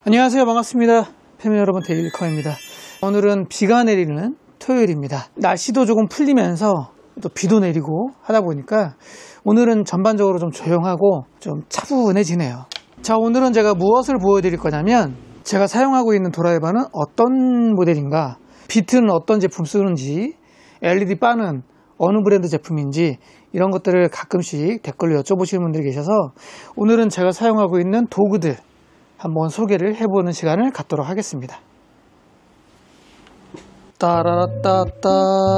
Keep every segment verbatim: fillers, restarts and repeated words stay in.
안녕하세요, 반갑습니다. 패밀리 여러분, 데일리컴입니다. 오늘은 비가 내리는 토요일입니다. 날씨도 조금 풀리면서 또 비도 내리고 하다 보니까 오늘은 전반적으로 좀 조용하고 좀 차분해지네요. 자, 오늘은 제가 무엇을 보여드릴 거냐면 제가 사용하고 있는 드라이버는 어떤 모델인가, 비트는 어떤 제품 쓰는지, 엘이디 바는 어느 브랜드 제품인지 이런 것들을 가끔씩 댓글로 여쭤보시는 분들이 계셔서 오늘은 제가 사용하고 있는 도구들 한번 소개를 해보는 시간을 갖도록 하겠습니다. 따라라따따.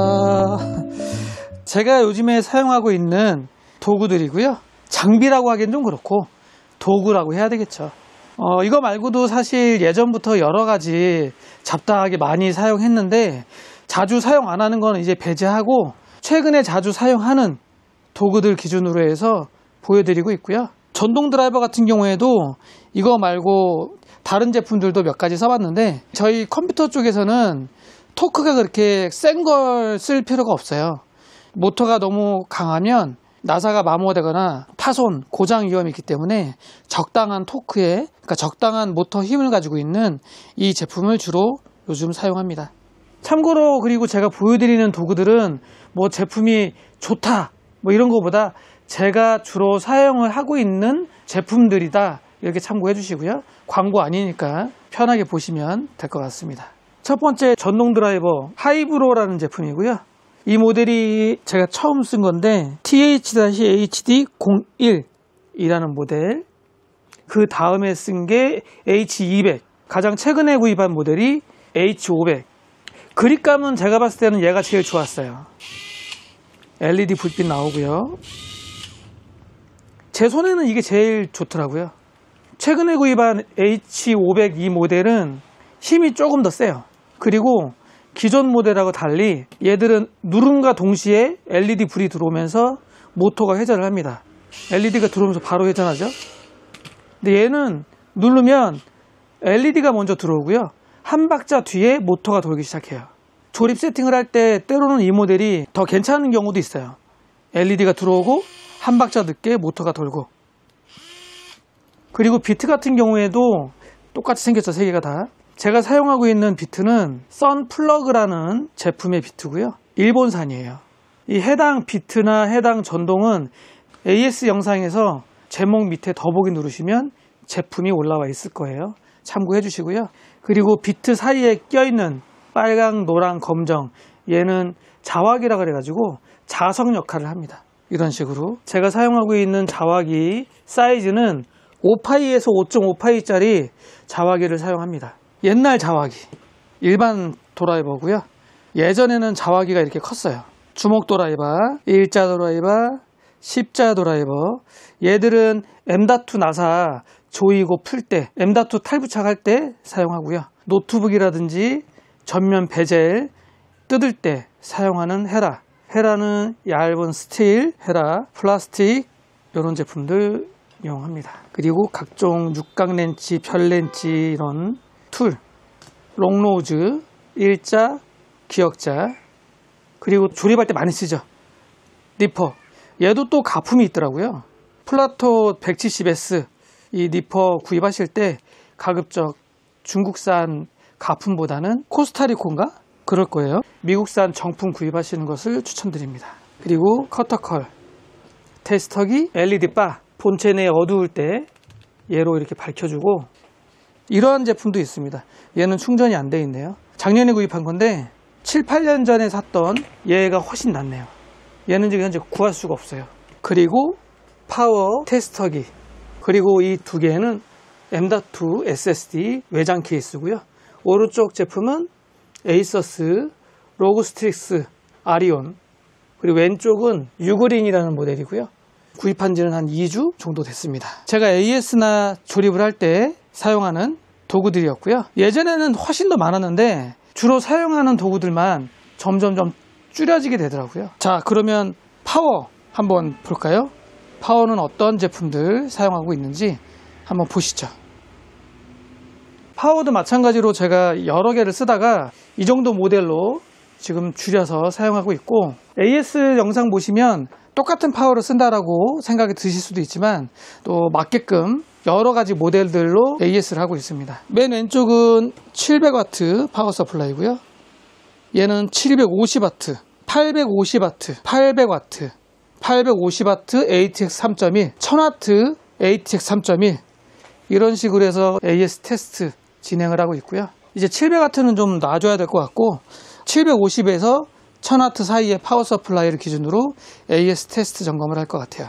제가 요즘에 사용하고 있는 도구들이고요. 장비라고 하기엔 좀 그렇고 도구라고 해야 되겠죠. 어, 이거 말고도 사실 예전부터 여러 가지 잡다하게 많이 사용했는데 자주 사용 안 하는 거는 이제 배제하고 최근에 자주 사용하는 도구들 기준으로 해서 보여드리고 있고요. 전동 드라이버 같은 경우에도 이거 말고 다른 제품들도 몇 가지 써봤는데 저희 컴퓨터 쪽에서는 토크가 그렇게 센 걸 쓸 필요가 없어요. 모터가 너무 강하면 나사가 마모되거나 파손, 고장 위험이 있기 때문에 적당한 토크에, 그러니까 적당한 모터 힘을 가지고 있는 이 제품을 주로 요즘 사용합니다. 참고로 그리고 제가 보여드리는 도구들은 뭐 제품이 좋다 뭐 이런 거보다 제가 주로 사용을 하고 있는 제품들이다 이렇게 참고해 주시고요. 광고 아니니까 편하게 보시면 될 것 같습니다. 첫 번째 전동 드라이버 하이브로라는 제품이고요. 이 모델이 제가 처음 쓴 건데 티에이치 에이치 디 공일 이라는 모델, 그 다음에 쓴 게 에이치 이백, 가장 최근에 구입한 모델이 에이치 오백. 그립감은 제가 봤을 때는 얘가 제일 좋았어요. 엘이디 불빛 나오고요. 제 손에는 이게 제일 좋더라고요. 최근에 구입한 에이치 오백 이 모델은 힘이 조금 더 세요. 그리고 기존 모델하고 달리 얘들은 누름과 동시에 엘이디 불이 들어오면서 모터가 회전을 합니다. 엘이디가 들어오면서 바로 회전하죠. 근데 얘는 누르면 엘이디가 먼저 들어오고요. 한 박자 뒤에 모터가 돌기 시작해요. 조립 세팅을 할 때 때로는 이 모델이 더 괜찮은 경우도 있어요. 엘이디가 들어오고 한 박자 늦게 모터가 돌고. 그리고 비트 같은 경우에도 똑같이 생겼죠, 세 개가 다. 제가 사용하고 있는 비트는 선플러그라는 제품의 비트고요. 일본산이에요. 이 해당 비트나 해당 전동은 에이에스 영상에서 제목 밑에 더보기 누르시면 제품이 올라와 있을 거예요. 참고해 주시고요. 그리고 비트 사이에 껴있는 빨강, 노랑, 검정, 얘는 자화기라 그래가지고 자석 역할을 합니다. 이런 식으로 제가 사용하고 있는 자화기 사이즈는 오 파이에서 오 점 오 파이짜리 자화기를 사용합니다. 옛날 자화기, 일반 드라이버고요. 예전에는 자화기가 이렇게 컸어요. 주먹 드라이버, 일자 드라이버, 십자 드라이버. 얘들은 엠.투 나사 조이고 풀 때, 엠.투 탈부착할 때 사용하고요. 노트북이라든지 전면 베젤 뜯을 때 사용하는 헤라. 헤라는 얇은 스틸, 헤라, 플라스틱 이런 제품들 이용합니다. 그리고 각종 육각 렌치, 별 렌치 이런 툴, 롱노즈, 일자, 기역자, 그리고 조립할 때 많이 쓰죠. 니퍼. 얘도 또 가품이 있더라고요. 플라토 백칠십 에스 이 니퍼 구입하실 때 가급적 중국산 가품보다는 코스타리콘가? 그럴 거예요. 미국산 정품 구입하시는 것을 추천드립니다. 그리고 커터컬, 테스터기, 엘이디 바, 본체 내 어두울 때 얘로 이렇게 밝혀주고, 이러한 제품도 있습니다. 얘는 충전이 안 돼 있네요. 작년에 구입한 건데 칠, 팔 년 전에 샀던 얘가 훨씬 낫네요. 얘는 지금 현재 구할 수가 없어요. 그리고 파워 테스터기, 그리고 이 두 개는 엠.투 에스에스디 외장 케이스고요. 오른쪽 제품은 에이서스 로그스트릭스 아리온, 그리고 왼쪽은 유그린이라는 모델이고요. 구입한 지는 한 이 주 정도 됐습니다. 제가 에이에스나 조립을 할 때 사용하는 도구들이었고요. 예전에는 훨씬 더 많았는데 주로 사용하는 도구들만 점점점 줄여지게 되더라고요. 자, 그러면 파워 한번 볼까요? 파워는 어떤 제품들 사용하고 있는지 한번 보시죠. 파워도 마찬가지로 제가 여러 개를 쓰다가 이 정도 모델로 지금 줄여서 사용하고 있고, 에이에스 영상 보시면 똑같은 파워를 쓴다라고 생각이 드실 수도 있지만 또 맞게끔 여러 가지 모델들로 에이에스를 하고 있습니다. 맨 왼쪽은 칠백 와트 파워 서플라이고요. 얘는 칠백오십 와트, 팔백오십 와트, 팔백 와트, 팔백오십 와트 에이티엑스 삼 점 일, 천 와트 에이티엑스 삼 점 일 이런 식으로 해서 에이에스 테스트 진행을 하고 있고요. 이제 칠백 와트는 좀 놔줘야 될 것 같고 칠백오십에서 천 와트 사이의 파워 서플라이를 기준으로 에이에스 테스트 점검을 할 것 같아요.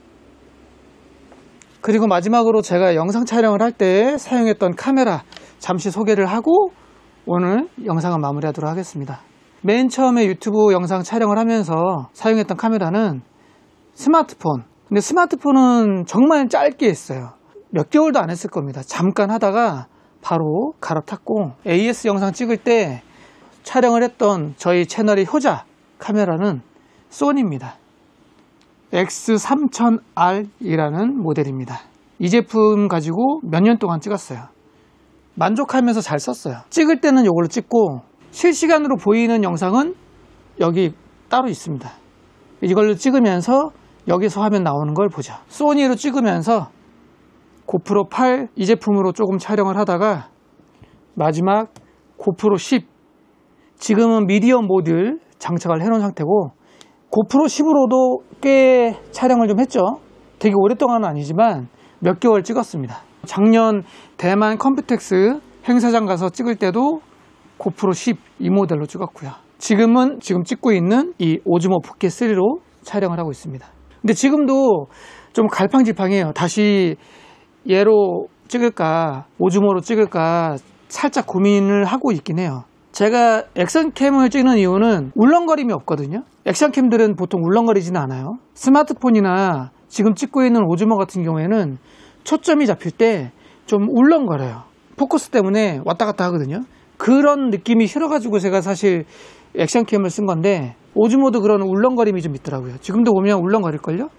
그리고 마지막으로 제가 영상 촬영을 할 때 사용했던 카메라 잠시 소개를 하고 오늘 영상은 마무리하도록 하겠습니다. 맨 처음에 유튜브 영상 촬영을 하면서 사용했던 카메라는 스마트폰. 근데 스마트폰은 정말 짧게 했어요. 몇 개월도 안 했을 겁니다. 잠깐 하다가 바로 갈아탔고 에이에스 영상 찍을 때 촬영을 했던 저희 채널의 효자 카메라는 소니입니다. 엑스 삼천 알이라는 모델입니다. 이 제품 가지고 몇 년 동안 찍었어요. 만족하면서 잘 썼어요. 찍을 때는 이걸로 찍고 실시간으로 보이는 영상은 여기 따로 있습니다. 이걸로 찍으면서 여기서 화면 나오는 걸 보죠. 소니로 찍으면서 고프로 팔 이 제품으로 조금 촬영을 하다가 마지막 고프로 십, 지금은 미디엄 모드를 장착을 해놓은 상태고 고프로 십으로도 꽤 촬영을 좀 했죠. 되게 오랫동안은 아니지만 몇 개월 찍었습니다. 작년 대만 컴퓨텍스 행사장 가서 찍을 때도 고프로 십 이 모델로 찍었고요. 지금은 지금 찍고 있는 이 오즈모 포켓 쓰리로 촬영을 하고 있습니다. 근데 지금도 좀 갈팡질팡해요. 다시 얘로 찍을까 오즈모로 찍을까 살짝 고민을 하고 있긴 해요. 제가 액션캠을 찍는 이유는 울렁거림이 없거든요. 액션캠들은 보통 울렁거리지는 않아요. 스마트폰이나 지금 찍고 있는 오즈모 같은 경우에는 초점이 잡힐 때 좀 울렁거려요. 포커스 때문에 왔다 갔다 하거든요. 그런 느낌이 싫어가지고 제가 사실 액션캠을 쓴 건데 오즈모도 그런 울렁거림이 좀 있더라고요. 지금도 보면 울렁거릴걸요?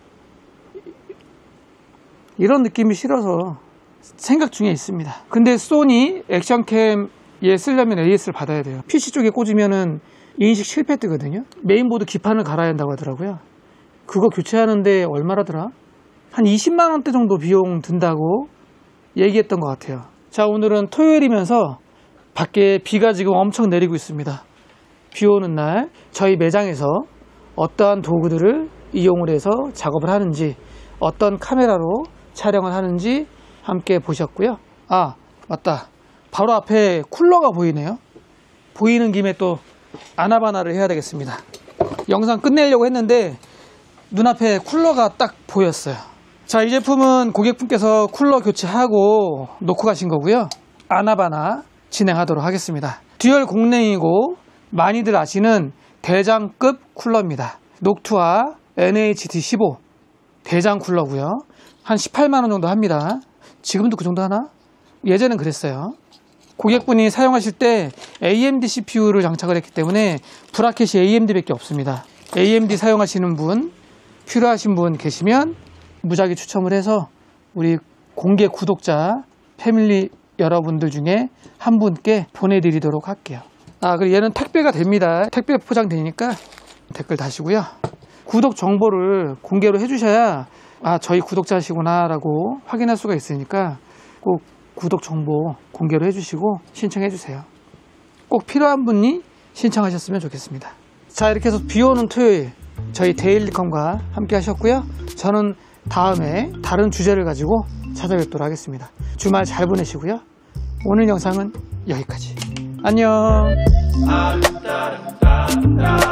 이런 느낌이 싫어서 생각 중에 있습니다. 근데 소니 액션캠 얘 쓰려면 에이에스를 받아야 돼요. 피씨 쪽에 꽂으면은 인식 실패 뜨거든요. 메인보드 기판을 갈아야 한다고 하더라고요. 그거 교체하는데 얼마라더라? 한 이십만 원대 정도 비용 든다고 얘기했던 것 같아요. 자, 오늘은 토요일이면서 밖에 비가 지금 엄청 내리고 있습니다. 비 오는 날 저희 매장에서 어떠한 도구들을 이용을 해서 작업을 하는지 어떤 카메라로 촬영을 하는지 함께 보셨고요. 아, 맞다. 바로 앞에 쿨러가 보이네요. 보이는 김에 또 아나바나를 해야 되겠습니다. 영상 끝내려고 했는데 눈앞에 쿨러가 딱 보였어요. 자, 이 제품은 고객분께서 쿨러 교체하고 놓고 가신 거고요. 아나바나 진행하도록 하겠습니다. 듀얼 공랭이고 많이들 아시는 대장급 쿨러입니다. 녹투아 엔에이치디 십오 대장 쿨러고요. 한 십팔만 원 정도 합니다. 지금도 그 정도 하나? 예전엔 그랬어요. 고객분이 사용하실 때 에이엠디 씨피유를 장착을 했기 때문에 브라켓이 에이엠디밖에 없습니다. 에이엠디 사용하시는 분, 필요하신 분 계시면 무작위 추첨을 해서 우리 공개 구독자 패밀리 여러분들 중에 한 분께 보내드리도록 할게요. 아, 그리고 얘는 택배가 됩니다. 택배 포장되니까 댓글 다시고요. 구독 정보를 공개로 해주셔야 아, 저희 구독자시구나 라고 확인할 수가 있으니까 꼭 구독 정보 공개로 해주시고 신청해 주세요. 꼭 필요한 분이 신청하셨으면 좋겠습니다. 자, 이렇게 해서 비 오는 토요일 저희 데일리컴과 함께 하셨고요. 저는 다음에 다른 주제를 가지고 찾아뵙도록 하겠습니다. 주말 잘 보내시고요. 오늘 영상은 여기까지. 안녕.